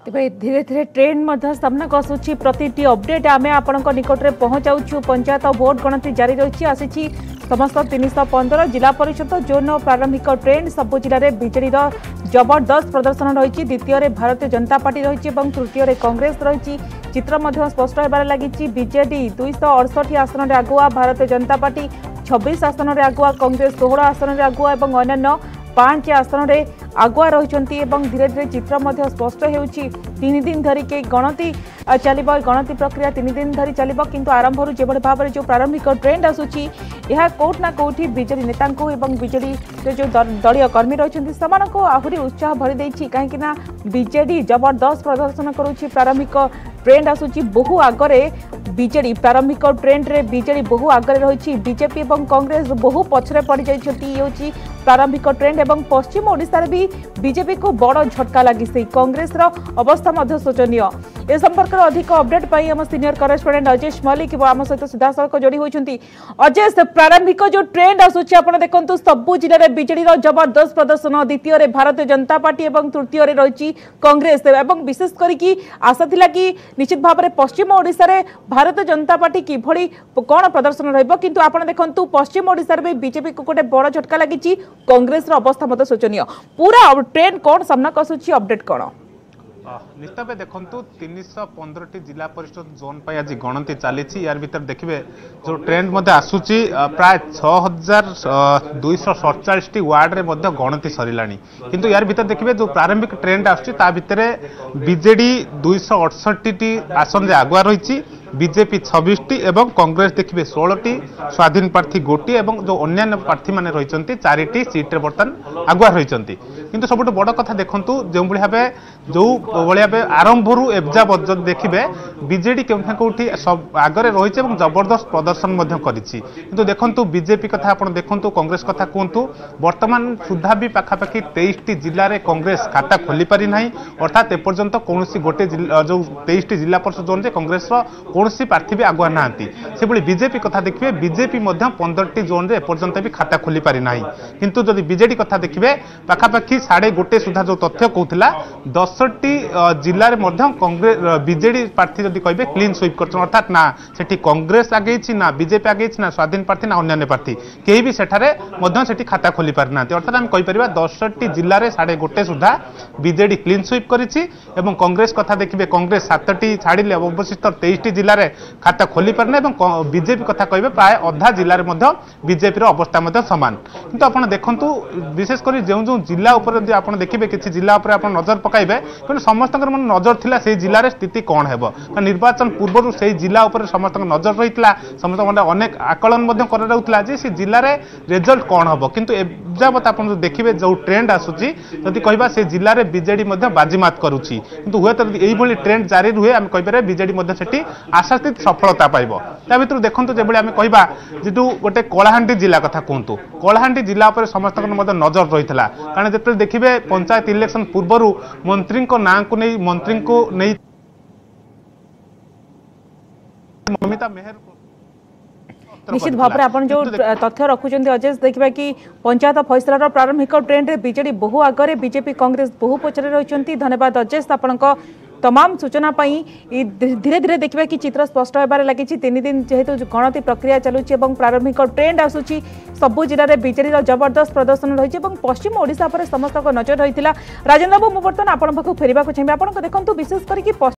तेरे धीरे धीरे ट्रेंड सामना आसूची प्रति अपडेट आम आपण निकट में पहुंचाऊ। पंचायत भोट गणति जारी रही आसी समस्त 315 जिला परिषद जोन प्रारंभिक ट्रेंड सबु जिले में बीजेडी जबरदस्त प्रदर्शन रही। द्वितीय भारतीय जनता पार्टी रही तृतीय कांग्रेस रही। चित्र स्पष्ट होबार लगी बीजेडी 268 आसन में आगुआ, भारतीय जनता पार्टी 26 आसन में आगुआ, कांग्रेस 16 आसन में आगुआ और अन्य 5 आसन में आगुआ रही। धीरे धीरे चित्र स्पष्ट हो 3 दिन धरिकी गणति चलो। गणति प्रक्रिया 3 दिन धरी चलो किंतु आरंभ जो भाव में जो प्रारंभिक ट्रेंड आसूची यह कौट ना कौटी बीजेडी नेता बीजेडी जो दलीय कर्मी रही आहरी उत्साह भरी देछि। कहीं बीजेडी जबरदस्त प्रदर्शन करुच्ची। प्रारंभिक ट्रेंड आसूची बहु आगरे बीजेडी प्रारंभिक ट्रेंड रे बीजेडी बहु आगरे रही। बीजेपी और कांग्रेस बहु पछरे पड़ जाती प्रारंभिक ट्रेंड एवं पश्चिम ओडिशा रे भी बीजेपी को बड़ झटका लगी। से कांग्रेस अवस्था शोचनीय। ए संपर्क अधिक अपडेट पाई हम सीनियर करेस्पोंडेंट अजेश मलिक आम सहित सीधा सड़क जोड़ी होती। अजेश, प्रारंभिक जो ट्रेंड आसूची आप देखो सबू जिले में बीजेडी जबरदस्त प्रदर्शन, द्वितीय भारतीय जनता पार्टी और तृतीय रही कांग्रेस एवं विशेष करके आशा थिला कि निश्चित भाव में पश्चिम ओडिशा रे भारतीय जनता पार्टी किभली कौन प्रदर्शन रहिबो किंतु आपण देखंतु पश्चिम ओडिशा रे बीजेपी को गोटे बड़ झटका लगी। कांग्रेस अवस्था मत शोचनीय। पूरा ट्रेंड कौन सामना आसूची अपडेट कौन? निश्चित भाव देखु 315 जिला परिषद जोन पर आज गणति चली। यार भीतर देखिए जो ट्रेंड आसूची प्राय 6247 वार्ड रे गणति सरला किंतु यार भीतर देखिए जो प्रारंभिक ट्रेंड आसूची बीजेडी 268 आसन रे आगुआ रही। बीजेपी 26 एवं कांग्रेस देखिए 16 स्वाधीन प्रार्थी गोटी और जो अन्य प्रार्थी मैंने रही 4 सीट्रे बर्तमान आगुआ रही। किंतु सब बड़ कथा देखु जो भाव जो भाव आरंभ एबजा देखिए बीजेडी कौटी आगरे रही जबरदस्त प्रदर्शन किंतु देखु बीजेपी कथा आप देखु कांग्रेस कथा कहतु बर्तमान सुधा भी पाखापाखि 23 जिले में कांग्रेस खाता खोली पारि ना। अर्थात एपर्यंत कौन गोटे जो 23 जिला परिषद जोन कांग्रेस कौन प्रार्थी भी आगुआ ना। से बीजेपी कथा देखिए बीजेपी 15 जोन रे एपर्यंत भी खाता खोली पारि ना। किंतु जदि बीजेडी कथा देखिए पाखापाखि 1.5 सुधा जो तथ्य कहला 10टी जिले में कांग्रेस बीजेडी प्रार्थी जदि कहे क्लीन स्वीप कर अर्थात ना सेठी कांग्रेस आगे ना बीजेपी आगे ना स्वाधीन प्रार्थी ना अन्य प्रार्थी कहीं भी सेठी खाता खोली पारि ना। अर्थात आम कहीपर 10टी जिले में 1.5 सुधा बीजेडी क्लीन स्वीप करिछि एवं कांग्रेस कथा देखिए कांग्रेस 7टी छाड़िले अवशिष्ट 23 जिले में खाता खोली पारना और बीजेपी कथा कहे प्राय अधा जिले में बीजेपी अवस्था सामान। किंतु आप देखु विशेषकर जो जो जिला आप देखिए किसी जिला आप नजर पकाइबे कि समस्त मन नजर थिला से जिले स्थिति कौन है। निर्वाचन पूर्व से जिला समस्त नजर रही समस्त अनेक आकलन कर जिले में रिजल्ट कौन हम किंतु एजावत आप देखिए जो ट्रेंड आसूची जदि कहबा से जिले में बीजेडी बाजीमात करुच्ची किंतु हुए तो यही ट्रेंड जारी रुहे आम कहीपर बीजेडी आशातीत सफलता पाइब। ता भीतर देखो जो आम कहबा जो गोटे कलाहांडी जिला कथा कहतु कलाहांडी जिला पर समस्त नजर रही है कारण जो देखिए पंचायत इलेक्शन पूर्व मंत्री ना को नहीं मंत्री को नहीं ममिता मेहर निश्चित भाव में आप जो तथ्य रखुच्च अजेश देखा कि पंचायत फैसलार प्रारंभिक ट्रेंड रे बीजेडी बहु आगे बीजेपी कांग्रेस बहु पचरे रही। धन्यवाद अजेश आपण तमाम सूचना धीरे धीरे देखा कि चित्र स्पष्ट होबार लगी। 3 दिन जेहेतु गणति प्रक्रिया चलुची प्रारंभिक ट्रेंड आसूची सबु जिले में बीजेडी जबरदस्त प्रदर्शन रही पश्चिम ओडिशा पर समस्त नजर रही। राजेन्द्र बाबू मु बर्तमान आपण पाखु फेरिबा चाहिए। आप देखो विशेष करके